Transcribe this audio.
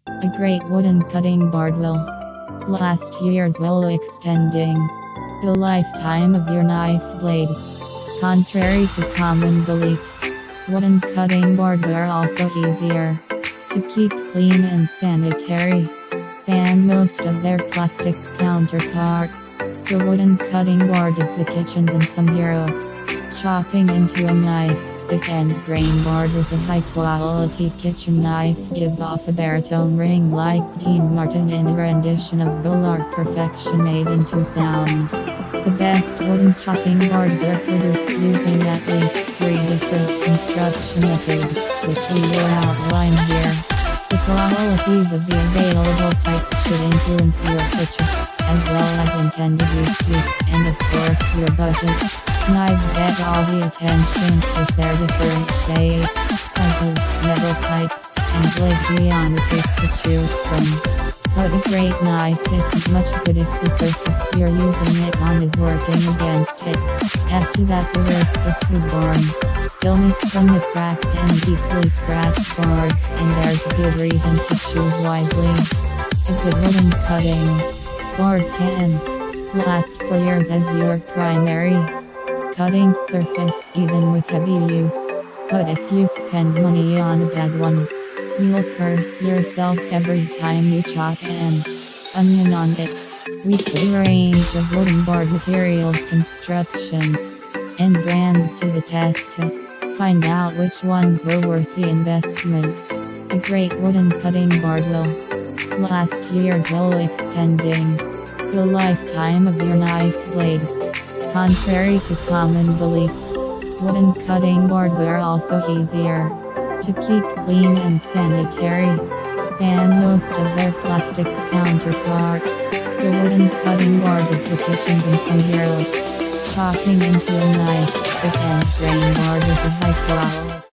A great wooden cutting board will last years while extending the lifetime of your knife blades. Contrary to common belief, wooden cutting boards are also easier to keep clean and sanitary than most of their plastic counterparts. The wooden cutting board is the kitchen's unsung hero. Chopping into a nice, thick end grain board with a high-quality kitchen knife gives off a baritone ring like Dean Martin in a rendition of Volar Perfection made into sound. The best wooden chopping boards are produced using at least 3 different construction methods, which we will outline here. The qualities of the available types should influence your purchase, as well as intended use, and of course your budget. Knives get all the attention with their different shapes, sizes, metal types, and blade geometries to choose from. But a great knife isn't much good if the surface you're using it on is working against it. Add to that the risk of food-borne illness from the cracked and deeply scratched board, and there's a good reason to choose wisely. A good wooden cutting board can last for years as your primary cutting surface, even with heavy use. But if you spend money on a bad one, you'll curse yourself every time you chop an onion on it. We put a range of wooden board materials, constructions, and brands to the test to find out which ones are worth the investment. A great wooden cutting board will last years while extending the lifetime of your knife blades. Contrary to common belief, wooden cutting boards are also easier to keep clean and sanitary than most of their plastic counterparts. The wooden cutting board is the kitchen's unsung hero. Chopping into a nice, thick and grain board with a high quality